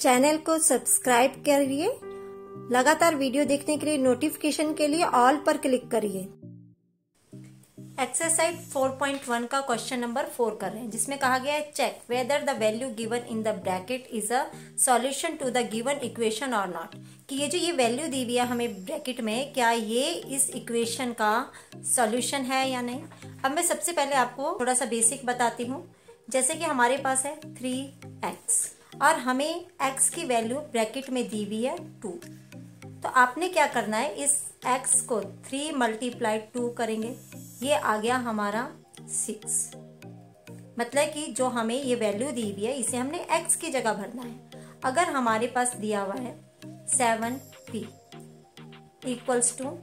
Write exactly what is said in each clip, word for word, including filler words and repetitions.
Channel को subscribe करिए। लगातार वीडियो देखने के लिए नोटिफिकेशन के लिए ऑल पर क्लिक करिए। एक्सरसाइज फोर पॉइंट वन का क्वेश्चन नंबर फोर कर रहे हैं, जिसमें कहा गया है check whether the value given in the bracket is a solution to the given equation और नॉट। कि ये जो ये वैल्यू दी हुई है हमें ब्रैकेट में, क्या ये इस इक्वेशन का सॉल्यूशन है या नहीं। अब मैं सबसे पहले आपको थोड़ा सा बेसिक बताती हूँ। जैसे कि हमारे पास है थ्री एक्स और हमें x की वैल्यू ब्रैकेट में दी हुई है टू। तो आपने क्या करना है, इस x को थ्री मल्टीप्लाई टू करेंगे, ये आ गया हमारा सिक्स। मतलब कि जो हमें ये वैल्यू दी हुई है इसे हमने x की जगह भरना है। अगर हमारे पास दिया हुआ है seven P equals to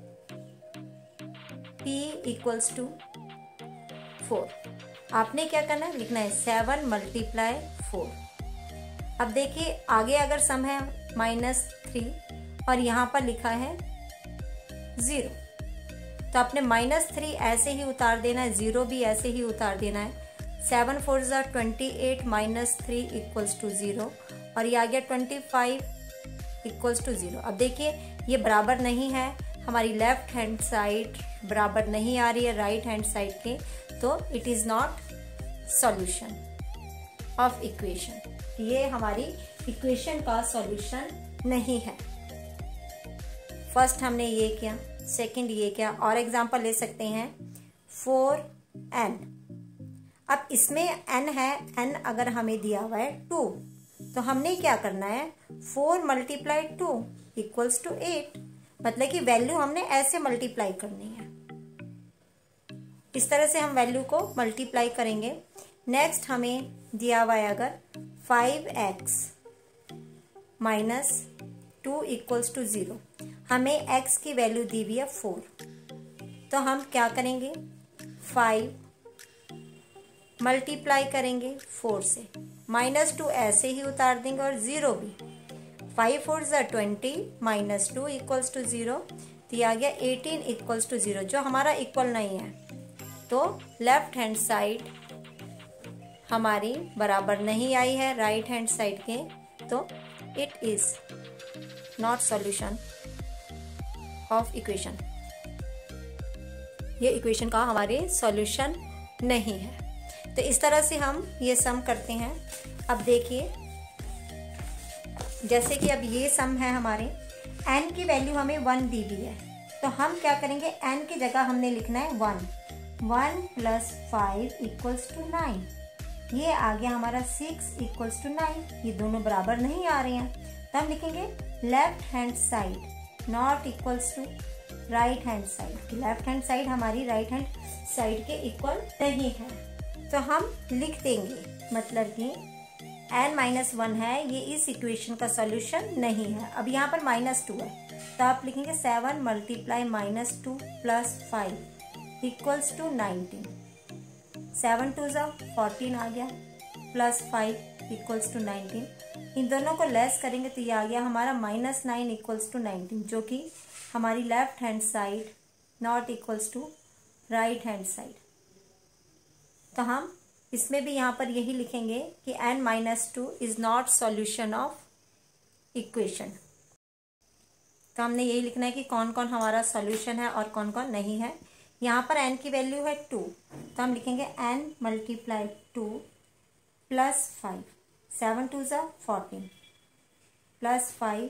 p equals to four, आपने क्या करना है, लिखना है सेवन मल्टीप्लाई फोर। अब देखिए आगे अगर सम है माइनस थ्री और यहाँ पर लिखा है जीरो, तो आपने माइनस थ्री ऐसे ही उतार देना है, जीरो भी ऐसे ही उतार देना है। सेवन फोर ज़ा twenty eight minus three equals to zero और ये आ गया twenty five equals to zero. अब देखिए ये बराबर नहीं है, हमारी लेफ्ट हैंड साइड बराबर नहीं आ रही है राइट हैंड साइड के, तो it is not solution of equation. ये हमारी इक्वेशन का सॉल्यूशन नहीं है। फर्स्ट हमने ये किया, सेकंड ये किया। और एग्जांपल ले सकते हैं फोर एन। अब इसमें एन है, एन अगर हमें दिया हुआ है टू, तो हमने क्या करना है, four multiply two equals to eight. मतलब कि वैल्यू हमने ऐसे मल्टीप्लाई करनी है, इस तरह से हम वैल्यू को मल्टीप्लाई करेंगे। नेक्स्ट हमें दिया हुआ है अगर five X minus two equals to zero, हमें x की वैल्यू दी हुई है फोर, तो हम क्या करेंगे, फाइव मल्टीप्लाई करेंगे फोर से, माइनस टू ऐसे ही उतार देंगे और जीरो भी। फाइव फोर ज़ा twenty minus two equals to zero, तो ये आ गया एटीन इक्वल्स टू जीरो, जो हमारा इक्वल नहीं है। तो लेफ्ट हैंड साइड हमारी बराबर नहीं आई है राइट हैंड साइड के, तो it is not solution of equation. ये इक्वेशन का हमारे सॉल्यूशन नहीं है। तो इस तरह से हम ये सम करते हैं। अब देखिए जैसे कि अब ये सम है, हमारे n की वैल्यू हमें वन दी हुई है, तो हम क्या करेंगे, n की जगह हमने लिखना है one. One plus five equals to nine, ये आ गया हमारा सिक्स इक्वल्स टू नाइन। ये दोनों बराबर नहीं आ रहे हैं, तो हम लिखेंगे left hand side not equals to right hand side. Left hand side हमारी राइट हैंड साइड के इक्वल नहीं है, तो हम लिख देंगे मतलब कि n माइनस वन है, ये इस इक्वेशन का सॉल्यूशन नहीं है। अब यहाँ पर माइनस टू है, तो आप लिखेंगे seven multiply minus two plus five equals to nineteen. Seven two ज़ा फोर्टीन आ गया, plus five equals to nineteen. इन दोनों को लेस करेंगे तो ये आ गया हमारा minus nine equals to nineteen, जो कि हमारी left hand side not equals to right hand side. तो हम इसमें भी यहाँ पर यही लिखेंगे कि n minus two is not solution of equation. तो हमने यही लिखना है कि कौन कौन हमारा सॉल्यूशन है और कौन कौन नहीं है। यहाँ पर n की वैल्यू है टू, तो हम लिखेंगे n multiply two plus five, seven two ज़ा fourteen plus five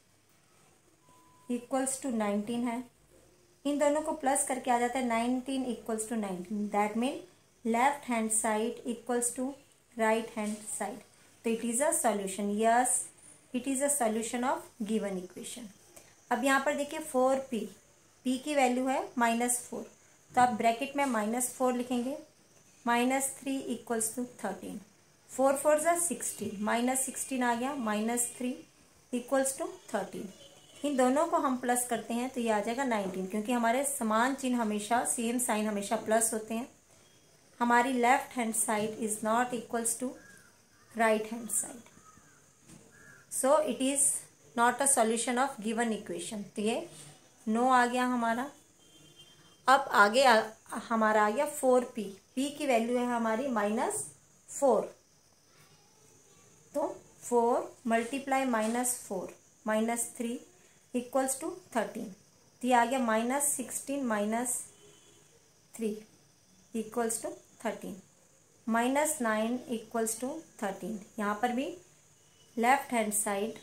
equals to nineteen है। इन दोनों को प्लस करके आ जाता है nineteen equals to nineteen. That mean left hand side equals to right hand side, तो it is a solution. Yes, it is a solution of given equation. अब यहाँ पर देखिए फोर पी, पी की वैल्यू है माइनस फोर, तो आप bracket में माइनस फोर लिखेंगे, minus three equals to thirteen. Four four ज़ा सिक्सटीन, माइनस सिक्सटीन आ गया, minus three equals to thirteen. इन दोनों को हम प्लस करते हैं तो ये आ जाएगा नाइनटीन, क्योंकि हमारे समान चिन्ह हमेशा, सेम साइन हमेशा प्लस होते हैं। हमारी left hand side is not equals to right hand side, so it is not a solution of given equation. तो ये नो आ गया हमारा। अब आगे आ, हमारा आ गया फोर पी, पी की वैल्यू है हमारी माइनस फोर, तो four multiply minus four minus three equals to thirteen. तो ये आ गया minus sixteen minus three equals to thirteen. Minus nine equals to thirteen. यहाँ पर भी left hand side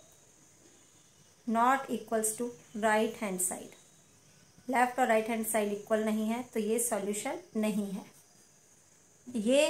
not equals to right hand side. Left और right hand side equal नहीं है तो ये सॉल्यूशन नहीं है। ये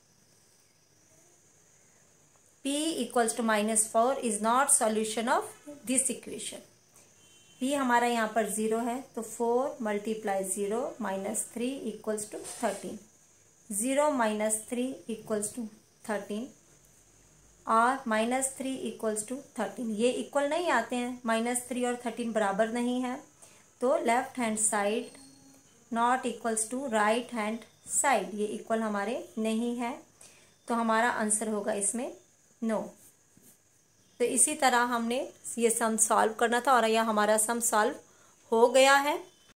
p equals to minus four is not solution of this equation. p हमारा यहाँ पर जीरो है तो four multiply zero minus three equals to thirteen. Zero minus three equals to thirteen और minus three equals to thirteen. ये equal नहीं आते हैं, माइनस थ्री और थर्टीन बराबर नहीं है तो left hand side not equals to right hand side, ये इक्वल हमारे नहीं है तो हमारा आंसर होगा इसमें नो। तो इसी तरह हमने ये सम सॉल्व करना था और यह हमारा सम सॉल्व हो गया है।